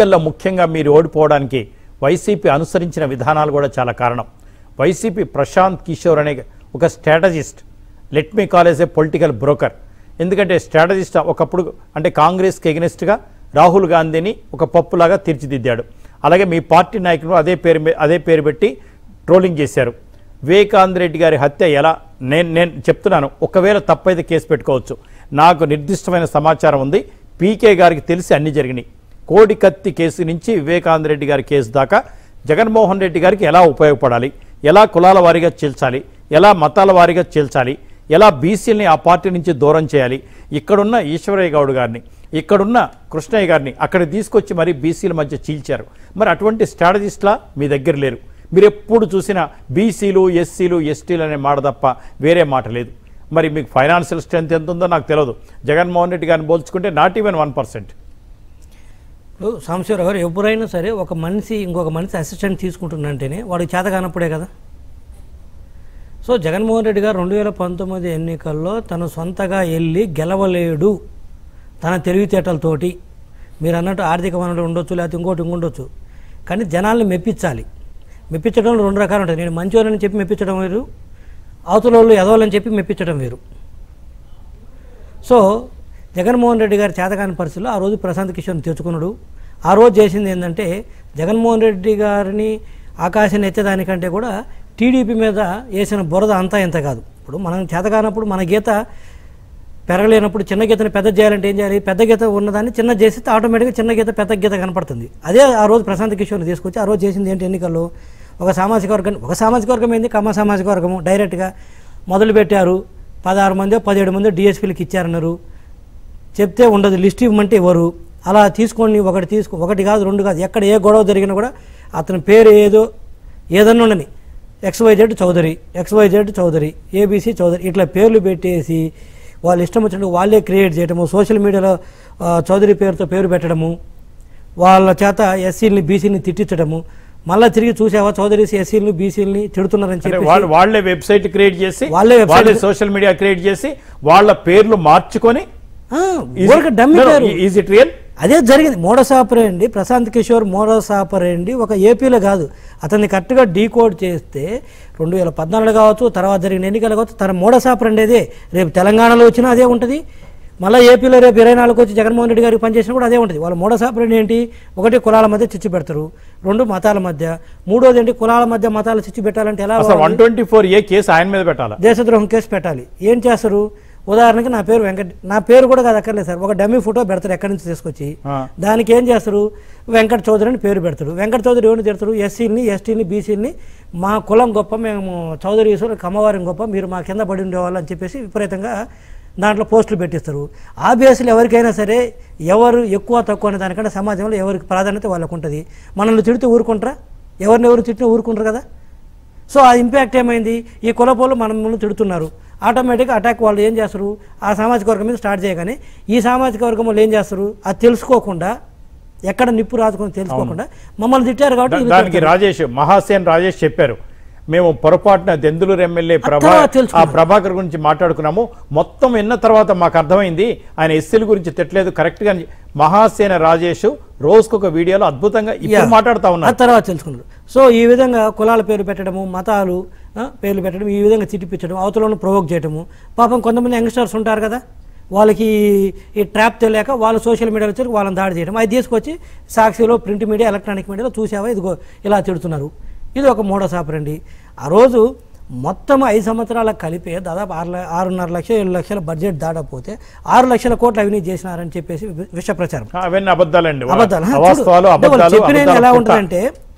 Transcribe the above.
ఎన్నికల్లో ముఖ్యంగా మీరు ఓడిపోవడానికి వైసీపీ అనుసరించిన విధానాలు కూడా చాలా కారణం. వైసీపీ ప్రశాంత్ కిషోర్ అనే ఒక strategist, let me call as a political broker. ఎందుకంటే స్ట్రాటజిస్ట్ ఒకప్పుడు అంటే కాంగ్రెస్కి ఎగనెస్ట్గా రాహుల్ గాంధీని ఒక పప్పులాగా తీర్చిదిద్దాడు. అలాగే మీ పార్టీ నాయకులు అదే పేరు పెట్టి ట్రోలింగ్ చేశారు. వివేకానంద రెడ్డి గారి హత్య ఎలా నేను చెప్తున్నాను, ఒకవేళ తప్పైతే కేసు పెట్టుకోవచ్చు. నాకు నిర్దిష్టమైన సమాచారం ఉంది. పీకే గారికి తెలిసి అన్ని జరిగినాయి. కోడి కత్తి కేసు నుంచి వివేకానంద రెడ్డి గారి కేసు దాకా జగన్మోహన్ రెడ్డి గారికి ఎలా ఉపయోగపడాలి, ఎలా కులాల వారీగా చీల్చాలి, ఎలా మతాల వారీగా చీల్చాలి, ఎలా బీసీలని ఆ పార్టీ నుంచి దూరం చేయాలి, ఇక్కడున్న ఈశ్వరయ్య గౌడ్ గారిని, ఇక్కడున్న కృష్ణయ్య గారిని అక్కడ తీసుకొచ్చి మరి బీసీల మధ్య చీల్చారు. మరి అటువంటి స్ట్రాటజిస్ట్లా మీ దగ్గర లేరు. మీరు ఎప్పుడు చూసినా బీసీలు, ఎస్సీలు, ఎస్టీలు అనే మాట తప్ప వేరే మాట లేదు. మరి మీకు ఫైనాన్షియల్ స్ట్రెంత్ ఎంత ఉందో నాకు తెలియదు. జగన్మోహన్ రెడ్డి గారిని పోల్చుకుంటే నాట్ ఈవెన్ 1%. సాంబశివరావు గారు, ఎప్పుడైనా సరే ఒక మనిషి ఇంకొక మనిషి అసిస్టెంట్ తీసుకుంటుందంటేనే వాడికి చేత కానప్పుడే కదా. సో జగన్మోహన్ రెడ్డి గారు 2019 ఎన్నికల్లో తను సొంతగా వెళ్ళి గెలవలేడు తన తెలివితేటలతోటి. మీరు అన్నట్టు ఆర్థిక వనరులు ఉండొచ్చు, లేకపోతే ఇంకోటి ఉండొచ్చు, కానీ జనాల్ని మెప్పించాలి. మెప్పించడంలో రెండు రకాలు ఉంటాయి. నేను మంచివాళ్ళని చెప్పి మెప్పించడం వేరు, అవతల వాళ్ళు ఎదవాలని చెప్పి మెప్పించడం వేరు. సో జగన్మోహన్ రెడ్డి గారి చేతకాని పరిస్థితుల్లో ఆ రోజు ప్రశాంత్ కిషోర్ని తెచ్చుకున్నాడు. ఆ రోజు చేసింది ఏంటంటే జగన్మోహన్ రెడ్డి గారిని ఆకాశాన్ని ఎత్తేదానికంటే కూడా టీడీపీ మీద వేసిన బురద అంతా ఎంత కాదు. ఇప్పుడు మనం చేతకానప్పుడు మన గీత పెరగలేనప్పుడు చిన్న గీతని పెద్ద చేయాలంటే ఏం చేయాలి? పెద్ద గీత ఉన్నదాన్ని చిన్న చేస్తే ఆటోమేటిక్గా చిన్న గీత పెద్ద గీత కనపడుతుంది. అదే ఆ రోజు ప్రశాంత్ కిషోర్ని తీసుకొచ్చి ఆ రోజు చేసింది ఏంటి? ఎన్నికల్లో ఒక సామాజిక వర్గం ఏంది, కమ్మ సామాజిక వర్గము డైరెక్ట్గా మొదలుపెట్టారు. 16 మందో 17 మందో డిఎస్పీలకు ఇచ్చారన్నారు. చెప్తే ఉండదు, లిస్ట్ ఇవ్వమంటే ఇవ్వరు. అలా తీసుకొని ఒకటి కాదు, రెండు కాదు, ఎక్కడ ఏ గొడవ జరిగినా కూడా అతని పేరు ఏదన్నా ఉండని XYZ చౌదరి, ABC చౌదరి, ఇట్లా పేర్లు పెట్టేసి వాళ్ళు ఇష్టం వచ్చినట్టు వాళ్ళే క్రియేట్ చేయడము, సోషల్ మీడియాలో చౌదరి పేరుతో పేరు పెట్టడము, వాళ్ళ చేత ఎస్సీలని బీసీని తిట్టించడము. మళ్ళీ తిరిగి చూసావా చౌదరీస్ ఎస్సీలను బీసీలని తిడుతున్నారని చెప్పి వాళ్ళే వెబ్సైట్ క్రియేట్ చేసి, వాళ్ళే సోషల్ మీడియా క్రియేట్ చేసి వాళ్ళ పేర్లు మార్చుకొని అదే జరిగింది. Modus operandi Prashant Kishor modus operandi ఒక ఏపీలో కాదు, అతన్ని కరెక్ట్గా డీకోడ్ చేస్తే 2014 కావచ్చు, తర్వాత జరిగిన ఎన్నికలు కావచ్చు, తన మోడస్ ఆపరేండి అదే. రేపు తెలంగాణలో వచ్చినా అదే ఉంటుంది, మళ్ళీ ఏపీలో రేపు 24 వచ్చి జగన్మోహన్ రెడ్డి గారికి పనిచేసినా కూడా అదే ఉంటుంది. వాళ్ళ మోడస్ ఆపరేండి ఏంటి? ఒకటి కులాల మధ్య చిచ్చు పెడతారు, రెండు మతాల మధ్య, మూడోది ఏంటి కులాల మధ్య మతాలు చిచ్చు పెట్టాలంటే ఎలా? 124A కేసు ఆయన మీద పెట్టాలి, దేశద్రోహం కేసు పెట్టాలి. ఏం చేస్తారు? ఉదాహరణకి నా పేరు వెంకట్, నా పేరు కూడా కాదు అక్కర్లేదు సార్, ఒక డమ్మీ ఫోటో పెడతారు ఎక్కడి నుంచి తీసుకొచ్చి, దానికి ఏం చేస్తారు? వెంకట్ చౌదరి అని పేరు పెడతాడు. వెంకట్ చౌదరి ఎవరిని తిడతారు? ఎస్సీని, ఎస్టీని, బీసీని, మా కులం గొప్ప, మేము చౌదరి కమ్మవారిని గొప్ప, మీరు మా కింద పడి ఉండేవాళ్ళు అని చెప్పేసి విపరీతంగా దాంట్లో పోస్టులు పెట్టిస్తారు. ఆ బేస్లో ఎవరికైనా సరే ఎవరు ఎక్కువ తక్కువ అనే దానికంటే సమాజంలో ఎవరికి ప్రాధాన్యత వాళ్ళకు ఉంటుంది. మనల్ని తిడితే ఊరుకుంటారా? ఎవరినెవరు తిట్టినా ఊరుకుంటారు కదా. సో ఆ ఇంపాక్ట్ ఏమైంది? ఈ కులపోళ్ళు మనల్ని తిడుతున్నారు, ఆటోమేటిక్గా అటాక్ వాళ్ళు ఏం చేస్తారు? ఆ సామాజిక వర్గం మీద స్టార్ట్ చేయగానే ఈ సామాజిక వర్గం వాళ్ళు ఏం చేస్తారు? అది తెలుసుకోకుండా, ఎక్కడ నిప్పు రాసుకొని తెలుసుకోకుండా మమ్మల్ని తిట్టారు కాబట్టి దానికి మహాసేన్ రాజేష్ చెప్పారు, మేము పొరపాటున దెందులూరు ఎమ్మెల్యే ప్రభాకర్ గురించి మాట్లాడుకున్నాము, మొత్తం విన్న తర్వాత మాకు అర్థమైంది ఆయన ఎస్సీల గురించి తిట్టలేదు కరెక్ట్గా. మహాసేన రాజేష్ రోజుకొక వీడియోలో అద్భుతంగా ఇప్పుడు మాట్లాడుతూ ఉన్నారు, తర్వాత తెలుసుకున్నారు. సో ఈ విధంగా కులాల పేరు పెట్టడము, మతాలు పేర్లు పెట్టడం, ఈ విధంగా చిట్టిపించడం, అవతలను ప్రొవోక్ చేయడము. పాపం కొంతమంది యంగ్స్టర్స్ ఉంటారు కదా, వాళ్ళకి ఈ ట్రాప్ తెలియక వాళ్ళు సోషల్ మీడియాలో వచ్చి వాళ్ళని దాడి చేయడం, అది తీసుకొచ్చి సాక్షిలో, ప్రింట్ మీడియా, ఎలక్ట్రానిక్ మీడియాలో చూసావా ఇదిగో ఇలా తిడుతున్నారు. ఇది ఒక మోడస్ ఆపరేండి. ఆ రోజు మొత్తం 5 సంవత్సరాలకు కలిపే దాదాపు 6.5 లక్షలు 7 లక్షల బడ్జెట్ దాడకపోతే 6 లక్షల కోట్లు అవినీతి చేసినారని చెప్పేసి విష ప్రచారం. అబద్ధాలు చెప్పిన ఎలా ఉంటుందంటే